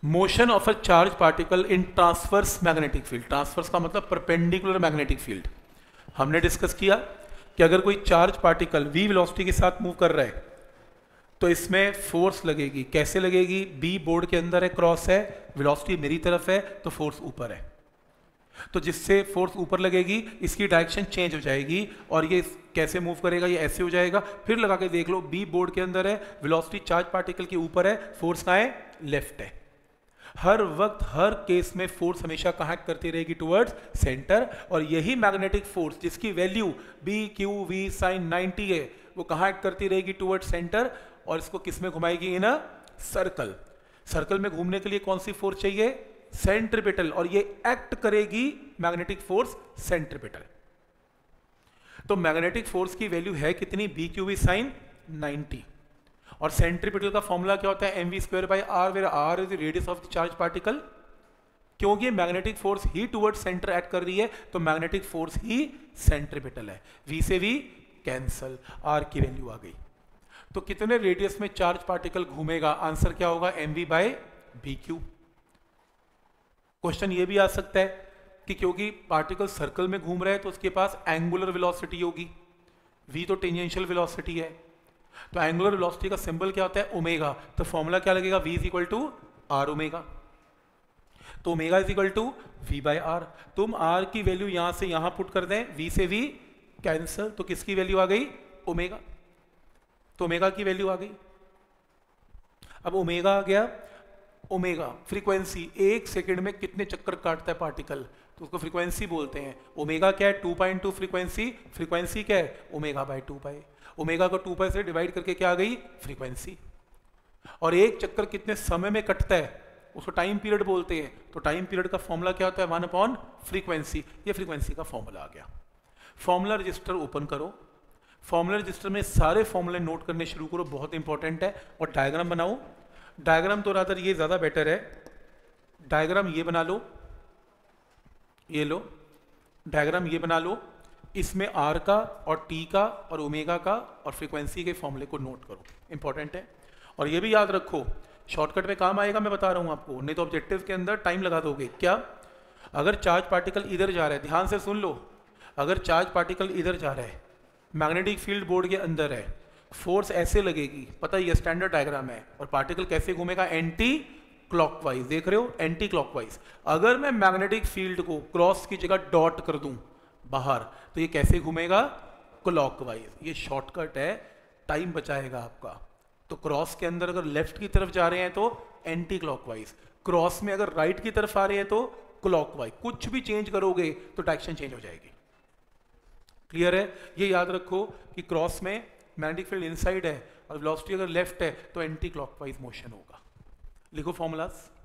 Motion of a charge particle in transverse magnetic field. Transverse का मतलब perpendicular magnetic field. हमने discuss किया कि अगर कोई चार्ज पार्टिकल v वेलोसिटी के साथ मूव कर रहा है तो इसमें फोर्स लगेगी। कैसे लगेगी? b बोर्ड के अंदर है, क्रॉस है, वेलोसिटी मेरी तरफ है तो फोर्स ऊपर है, तो जिससे फोर्स ऊपर लगेगी इसकी डायरेक्शन चेंज हो जाएगी और ये कैसे मूव करेगा? ये ऐसे हो जाएगा। फिर लगा के देख लो, बी बोर्ड के अंदर है, वेलोसिटी चार्ज पार्टिकल के ऊपर है, फोर्स कहाँ है? लेफ्ट है। हर वक्त हर केस में फोर्स हमेशा कहाँ करती रहेगी? Towards centre. और यही मैग्नेटिक फोर्स जिसकी value B Q V sine 90 है वो कहाँ करती रहेगी? Towards centre. और इसको किस में घुमाएगी? इन अ सर्कल। सर्कल में घूमने के लिए कौन सी फोर्स चाहिए? सेंट्रीपिटल। और ये एक्ट करेगी मैग्नेटिक फोर्स सेंट्रीपिटल। तो मैग्नेटिक फोर्स की वैल्यू है कितनी? B Q V sine 90। और सेंट्रीपिटल का फॉर्मूला क्या होता है? mv²/r, where r is the radius of the charge particle. क्योंकि मैग्नेटिक फोर्स ही टुवर्ड सेंटर एक्ट कर रही है तो मैग्नेटिक फोर्स ही सेंट्रीपिटल है। v से v कैंसल, r की वैल्यू आ गई। तो कितने रेडियस में चार्ज पार्टिकल घूमेगा? आंसर क्या होगा? mv/bq। क्वेश्चन ये भी आ सकता है कि क्योंकि पार्टिकल सर्कल में घूम रहा है तो उसके पास एंगुलर वेलोसिटी होगी, v तो टेंजेंशियल वेलोसिटी है, तो एंगुलर वेलोसिटी का सिंबल क्या होता है? ओमेगा। तो फॉर्मूला क्या लगेगा? v is equal to R omega. तो omega is equal to v/r। तुम r की वैल्यू यहां से यहां पुट कर दें, v से v कैंसल, तो किसकी वैल्यू आ गई? ओमेगा। तो ओमेगा की वैल्यू आ गई। अब ओमेगा आ गया। ओमेगा फ्रीक्वेंसी, एक सेकंड में कितने चक्कर काटता है पार्टिकल, तो उसको फ्रीक्वेंसी बोलते हैं। ओमेगा क्या है? 2.2 फ्रीक्वेंसी। फ्रीक्वेंसी क्या है? ओमेगा/2π। ओमेगा को 2π से डिवाइड करके क्या आ गई? फ्रीक्वेंसी। और एक चक्कर कितने समय में कटता है उसको टाइम पीरियड बोलते हैं। तो टाइम पीरियड का फॉर्मूला क्या होता है? 1/फ्रीक्वेंसी। ये फ्रीक्वेंसी का फॉर्मूला आ गया। फॉर्मूला रजिस्टर ओपन करो। फॉर्मूला रजिस्टर में सारे फॉर्मूले नोट करने शुरू करो, बहुत इंपॉर्टेंट है। और डायग्राम बनाओ। डायग्राम तो रादर ये ज्यादा बेटर है। डायग्राम ये बना लो, ये लो डायग्राम ये बना लो। इसमें आर का और टी का और ओमेगा का और फ्रीक्वेंसी के फॉर्मूले को नोट करो, इंपॉर्टेंट है। और ये भी याद रखो, शॉर्टकट में काम आएगा, मैं बता रहा हूं आपको, नहीं तो ऑब्जेक्टिव के अंदर टाइम लगा दोगे। क्या? अगर चार्ज पार्टिकल इधर जा रहा है, ध्यान से सुन लो, अगर चार्ज पार्टिकल इधर जा रहा है, मैग्नेटिक फील्ड बोर्ड के अंदर है, फोर्स ऐसे लगेगी, पता है ये स्टैंडर्ड डायग्राम है, और पार्टिकल कैसे घूमेगा? Anti clockwise. देख रहे हो? Anti clockwise. अगर मैं मैग्नेटिक फील्ड को क्रॉस की जगह डॉट कर दूं बाहर तो ये कैसे घूमेगा? क्लॉकवाइज। ये शॉर्टकट है, टाइम बचाएगा आपका। तो क्रॉस के अंदर अगर लेफ्ट की तरफ जा रहे हैं तो एंटी क्लॉकवाइज, क्रॉस में अगर राइट की तरफ आ रहे हैं तो क्लॉकवाइज। कुछ भी चेंज करोगे तो डायरेक्शन चेंज हो जाएगी। क्लियर है? ये याद रखो कि क्रॉस में मैग्नेटिक फील्ड इनसाइड है और वेलोसिटी अगर लेफ्ट है तो एंटी क्लॉकवाइज मोशन होगा। लिखो फॉर्मूलाज।